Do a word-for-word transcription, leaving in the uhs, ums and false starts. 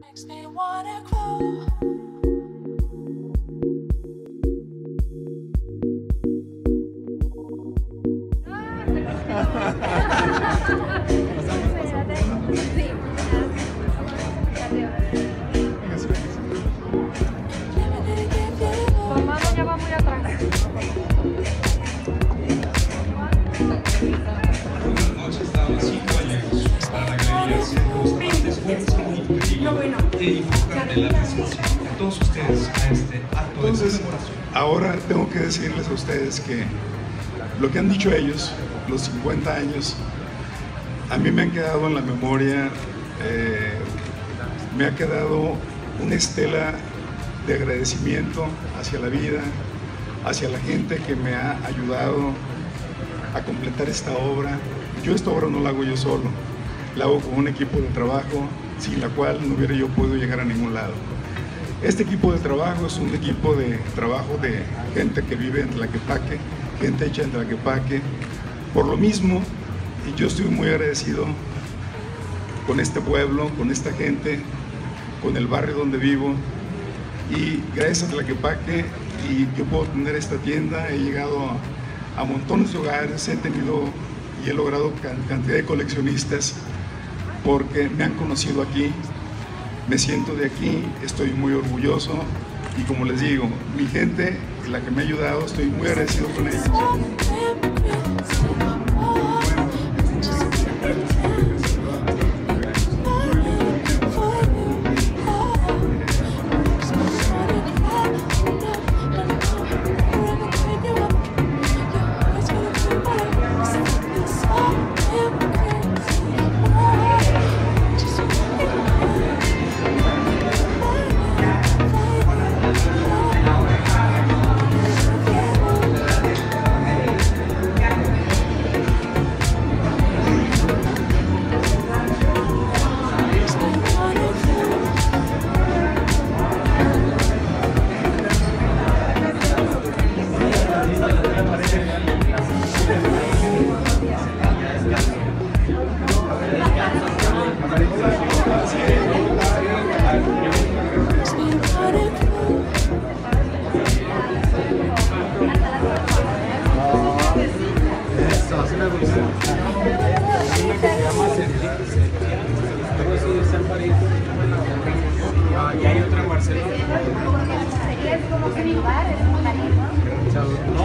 Tomando ya va muy atrás. Buenas noches, damas y caballeros. Para la galería Circunstantes, e disfrutar de la presencia de todos ustedes a este acto de conmemoración. Ahora tengo que decirles a ustedes que lo que han dicho ellos, los cincuenta años, a mí me han quedado en la memoria, eh, me ha quedado una estela de agradecimiento hacia la vida, hacia la gente que me ha ayudado a completar esta obra. Yo esta obra no la hago yo solo, la hago con un equipo de trabajo sin la cual no hubiera yo podido llegar a ningún lado. Este equipo de trabajo es un equipo de trabajo de gente que vive en Tlaquepaque, gente hecha en Tlaquepaque. Por lo mismo, y yo estoy muy agradecido con este pueblo, con esta gente, con el barrio donde vivo, y gracias a Tlaquepaque y yo puedo tener esta tienda, he llegado a, a montones de hogares, he tenido y he logrado can, cantidad de coleccionistas porque me han conocido aquí, me siento de aquí, estoy muy orgulloso y como les digo, mi gente, la que me ha ayudado, estoy muy agradecido con ellos. Y hay otra en Barcelona. ¿Es como que mi bar? ¿Es un cariño?